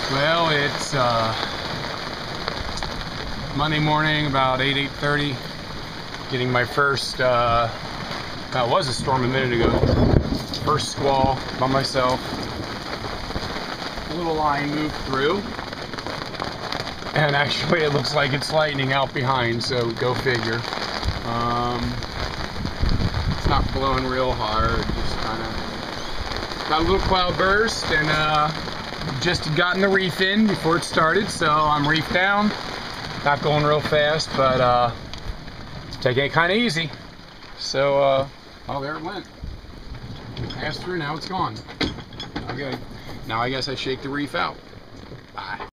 Well, it's Monday morning, about 8:30. Getting my first, that was a storm a minute ago. First squall by myself. A little line moved through. And actually it looks like it's lightning out behind, so go figure. It's not blowing real hard, just kind of got a little cloud burst, and just gotten the reef in before it started, so I'm reefed down. Not going real fast, but taking it kind of easy. So, oh, there it went. Passed through, now it's gone. Okay, now I guess I shake the reef out. Bye.